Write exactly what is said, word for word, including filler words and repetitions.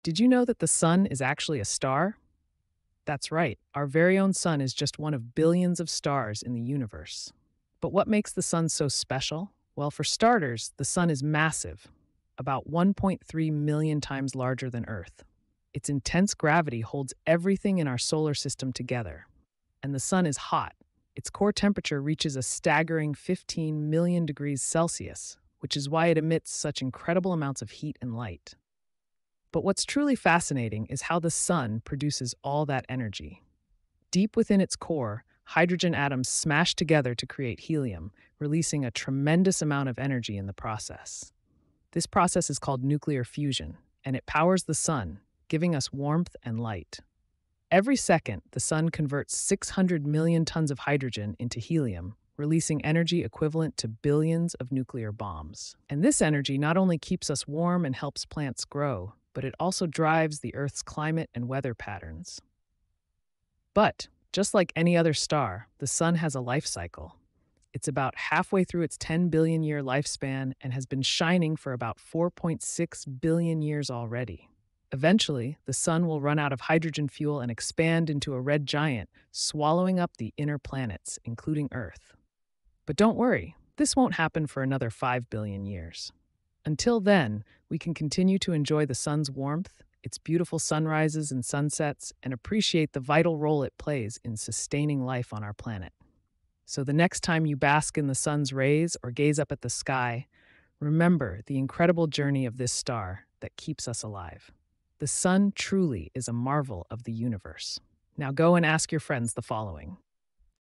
Did you know that the sun is actually a star? That's right, our very own sun is just one of billions of stars in the universe. But what makes the sun so special? Well, for starters, the sun is massive, about one point three million times larger than Earth. Its intense gravity holds everything in our solar system together. And the sun is hot. Its core temperature reaches a staggering fifteen million degrees Celsius, which is why it emits such incredible amounts of heat and light. But what's truly fascinating is how the sun produces all that energy. Deep within its core, hydrogen atoms smash together to create helium, releasing a tremendous amount of energy in the process. This process is called nuclear fusion, and it powers the sun, giving us warmth and light. Every second, the sun converts six hundred million tons of hydrogen into helium, releasing energy equivalent to billions of nuclear bombs. And this energy not only keeps us warm and helps plants grow, but it also drives the Earth's climate and weather patterns. But, just like any other star, the sun has a life cycle. It's about halfway through its ten billion year lifespan and has been shining for about four point six billion years already. Eventually, the sun will run out of hydrogen fuel and expand into a red giant, swallowing up the inner planets, including Earth. But don't worry, this won't happen for another five billion years. Until then, we can continue to enjoy the sun's warmth, its beautiful sunrises and sunsets, and appreciate the vital role it plays in sustaining life on our planet. So the next time you bask in the sun's rays or gaze up at the sky, remember the incredible journey of this star that keeps us alive. The sun truly is a marvel of the universe. Now go and ask your friends the following.